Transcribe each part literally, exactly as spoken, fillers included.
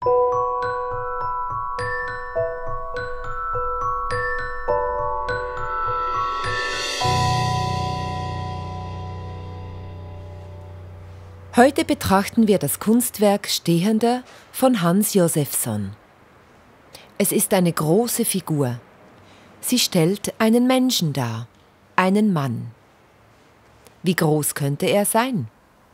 Heute betrachten wir das Kunstwerk Stehender von Hans Josephson. Es ist eine große Figur. Sie stellt einen Menschen dar, einen Mann. Wie groß könnte er sein?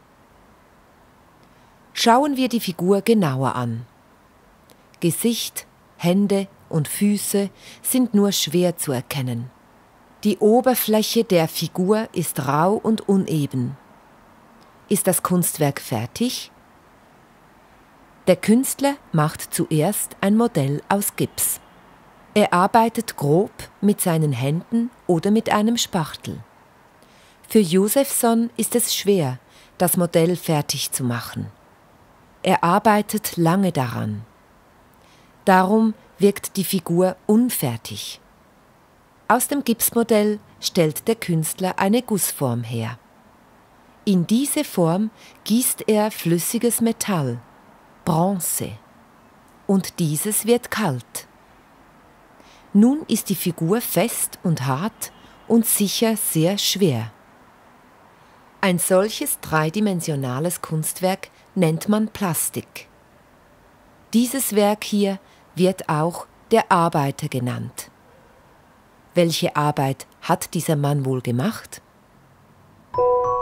Schauen wir die Figur genauer an. Gesicht, Hände und Füße sind nur schwer zu erkennen. Die Oberfläche der Figur ist rau und uneben. Ist das Kunstwerk fertig? Der Künstler macht zuerst ein Modell aus Gips. Er arbeitet grob mit seinen Händen oder mit einem Spachtel. Für Josephson ist es schwer, das Modell fertig zu machen. Er arbeitet lange daran. Darum wirkt die Figur unfertig. Aus dem Gipsmodell stellt der Künstler eine Gussform her. In diese Form gießt er flüssiges Metall, Bronze, und dieses wird kalt. Nun ist die Figur fest und hart und sicher sehr schwer. Ein solches dreidimensionales Kunstwerk nennt man Plastik. Dieses Werk hier wird auch der Arbeiter genannt. Welche Arbeit hat dieser Mann wohl gemacht?